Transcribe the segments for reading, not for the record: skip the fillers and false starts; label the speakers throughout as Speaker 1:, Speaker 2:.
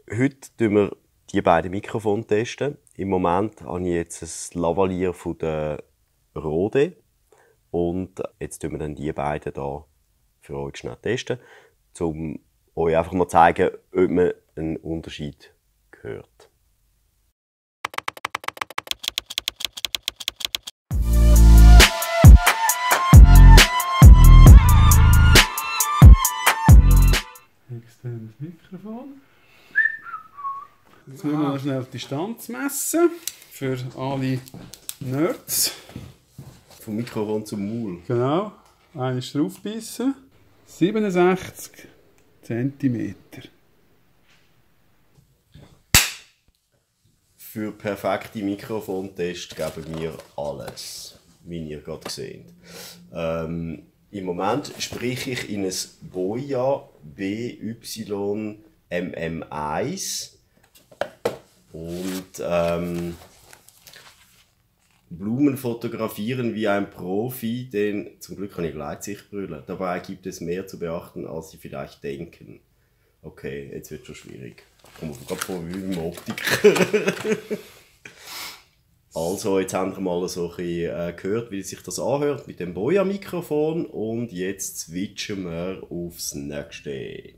Speaker 1: Heute testen wir die beiden Mikrofone testen. Im Moment habe ich jetzt ein Lavalier von der Rode. Und jetzt testen wir dann die beiden hier für euch schnell testen, um euch einfach mal zu zeigen, ob man einen Unterschied hört.
Speaker 2: Externes Mikrofon. Jetzt müssen wir noch schnell die Distanz messen. Für alle Nerds.
Speaker 1: Vom Mikrofon zum Maul.
Speaker 2: Genau. Eine draufbissen. 67 cm.
Speaker 1: Für perfekte Mikrofontests geben wir alles, wie ihr gerade seht. Im Moment spreche ich in ein Boya BY-MM1 und Blumen fotografieren wie ein Profi, denn zum Glück kann ich Gleitsichtbrille. Dabei gibt es mehr zu beachten, als Sie vielleicht denken. Okay, jetzt wird es schon schwierig. Ich komme gerade vor wie beim Optiker. Also, jetzt haben wir mal so ein bisschen gehört, wie sich das anhört mit dem Boya-Mikrofon. Und jetzt switchen wir aufs nächste.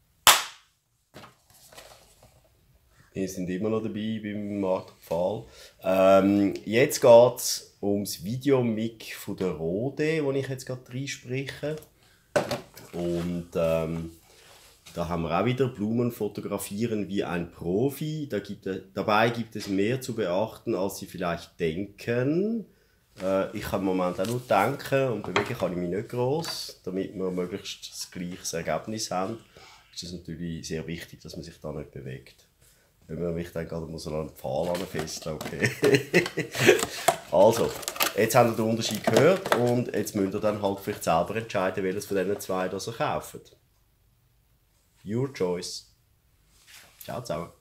Speaker 1: Wir sind immer noch dabei beim Martin Pfahl. Jetzt geht es ums Videomic von der Rode, wo ich jetzt gerade reinspreche. Und da haben wir auch wieder Blumen fotografieren wie ein Profi. Dabei gibt es mehr zu beachten, als Sie vielleicht denken. Ich kann im Moment auch nur denken und bewegen kann ich mich nicht gross. Damit wir möglichst das gleiche Ergebnis haben, ist es natürlich sehr wichtig, dass man sich da nicht bewegt. Wenn man mich dann gerade muss an den Pfahl festlegen, okay. Also, jetzt habt ihr den Unterschied gehört und jetzt müsst ihr dann halt vielleicht selber entscheiden, welches von diesen zwei ihr kauft. Your choice. Ciao zusammen.